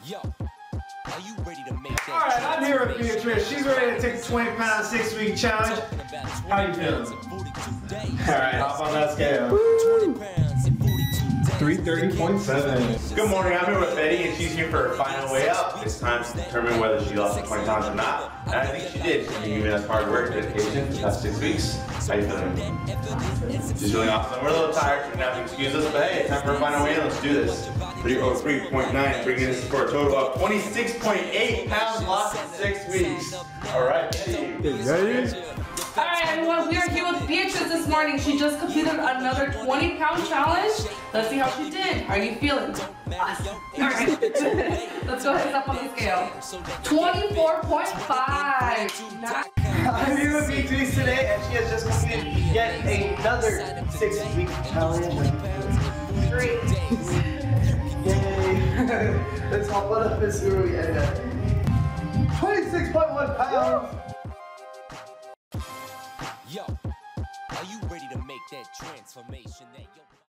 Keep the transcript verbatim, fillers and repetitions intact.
Yo, are you ready to make that? All right, I'm here with Beatrice. She's ready to take the twenty pound six week challenge. How you feeling? All right, hop on that scale. three thirty point seven. Good morning, I'm here with Betty and she's here for her final weigh up. It's time to determine whether she lost the twenty pounds or not. And I think she did. She's been giving us hard work, dedication for the past six weeks. How you feeling? She's feeling awesome. We're a little tired, so we're gonna have to excuse us, but hey, it's time for her final weigh in. Let's do this. three oh three point nine, bringing us for a total of twenty-six point eight pounds lost in six weeks. All right, Betty. Ready? Alright everyone, we are here with Beatrice this morning. She just completed another twenty pound challenge. Let's see how she did. How are you feeling? Awesome. Alright. Let's go ahead and up on the scale. twenty-four point five. I'm here with Beatrice today, and she has just completed yet another six week challenge. Great. Yay. Let's hop on up and see where we end up. twenty-six point one pounds. Yo, are you ready to make that transformation that yo